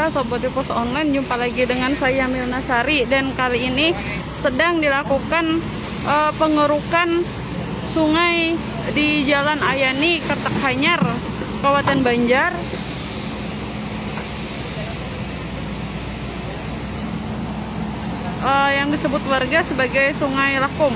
Halo Sobat Pos Online, jumpa lagi dengan saya Milna Sari. Dan kali ini sedang dilakukan pengerukan sungai di Jalan Ayani, Kertakhanyar, Kabupaten Banjar. Yang disebut warga sebagai Sungai Lakum.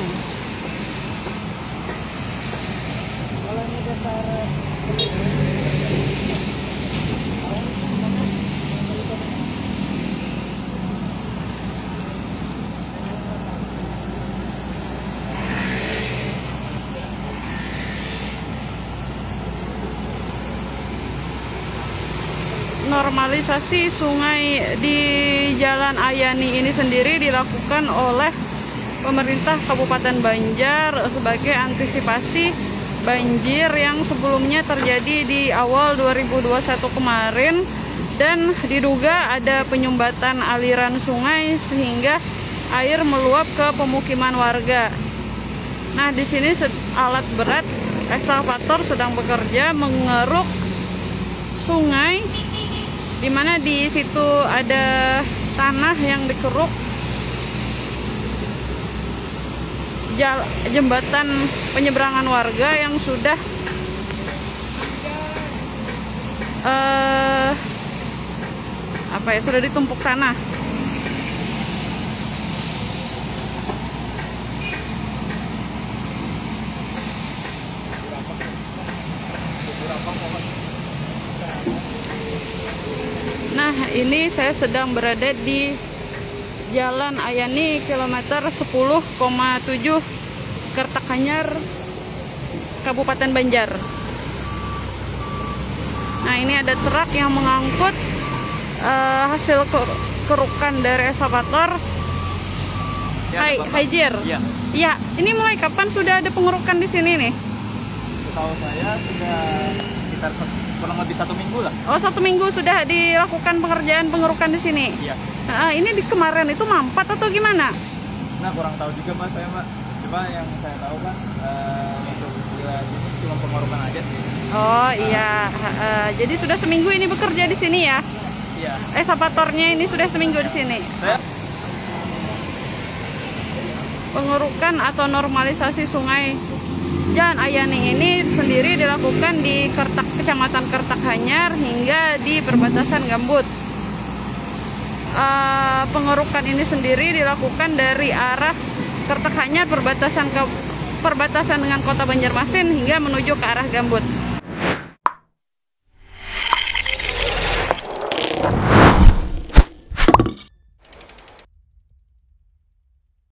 Normalisasi sungai di Jalan Ayani ini sendiri dilakukan oleh pemerintah Kabupaten Banjar sebagai antisipasi banjir yang sebelumnya terjadi di awal 2021 kemarin, dan diduga ada penyumbatan aliran sungai sehingga air meluap ke pemukiman warga. Nah, di sini alat berat ekskavator sedang bekerja mengeruk sungai, di mana di situ ada tanah yang dikeruk, jembatan penyeberangan warga yang sudah sudah ditumpuk tanah. Nah, ini saya sedang berada di Jalan Ayani kilometer 10,7 Kertakhanyar, Kabupaten Banjar. Nah, ini ada truk yang mengangkut hasil kerukan dari ekskavator. Hai Jir. Iya, ini mulai kapan sudah ada pengerukan di sini nih? Setahu saya sudah sekitar kurang lebih 1 minggu lah. Oh, 1 minggu sudah dilakukan pengerjaan pengerukan di sini. Iya. Ini di kemarin itu mampat atau gimana? Nah, kurang tahu juga Mas saya, Mbak. Cuma yang saya tahu kan untuk wilayah sini cuma pengerukan aja sih. Oh iya. Jadi sudah seminggu ini bekerja di sini ya? Iya. Ekskavatornya ini sudah seminggu di sini. Pengerukan atau normalisasi sungai Jalan Ayani ini sendiri dilakukan di Kecamatan Kertakhanyar hingga di perbatasan Gambut. Pengerukan ini sendiri dilakukan dari arah Kertakhanyar perbatasan dengan Kota Banjarmasin hingga menuju ke arah Gambut.